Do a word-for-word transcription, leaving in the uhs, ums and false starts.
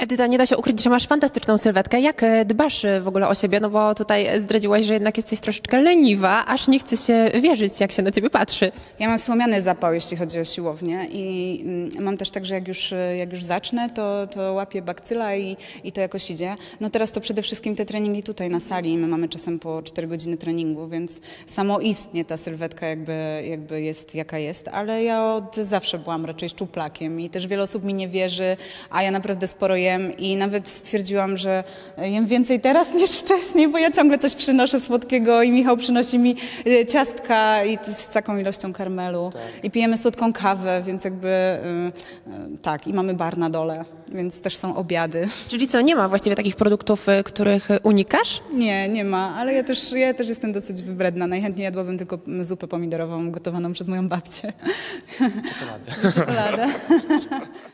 Edyta, nie da się ukryć, że masz fantastyczną sylwetkę. Jak e, dbasz e, w ogóle o siebie? No bo tutaj zdradziłaś, że jednak jesteś troszeczkę leniwa, aż nie chce się wierzyć, jak się na ciebie patrzy. Ja mam słomiany zapał, jeśli chodzi o siłownię i mm, mam też tak, że jak już, jak już zacznę, to, to łapię bakcyla i, i to jakoś idzie. No teraz to przede wszystkim te treningi tutaj na sali. My mamy czasem po cztery godziny treningu, więc samoistnie ta sylwetka jakby, jakby jest jaka jest, ale ja od zawsze byłam raczej szczuplakiem i też wiele osób mi nie wierzy, a ja naprawdę sporo jem i nawet stwierdziłam, że jem więcej teraz niż wcześniej, bo ja ciągle coś przynoszę słodkiego i Michał przynosi mi e, ciastka i to z taką ilością karmelu tak. I pijemy słodką kawę, więc jakby e, e, tak i mamy bar na dole, więc też są obiady. Czyli co, nie ma właściwie takich produktów, e, których e, unikasz? Nie, nie ma, ale ja też, ja też jestem dosyć wybredna. Najchętniej jadłabym tylko zupę pomidorową gotowaną przez moją babcię. Czekoladę. Czekoladę.